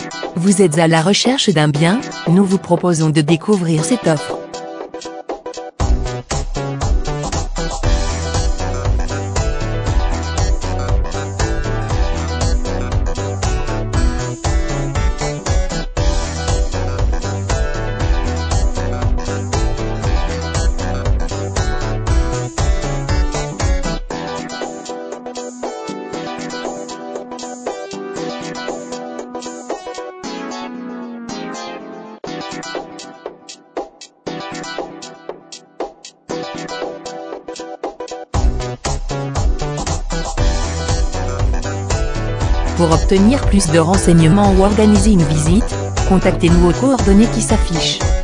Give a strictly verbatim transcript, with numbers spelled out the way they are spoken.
Vous êtes à la recherche d'un bien? Nous vous proposons de découvrir cette offre. Pour obtenir plus de renseignements ou organiser une visite, contactez-nous aux coordonnées qui s'affichent.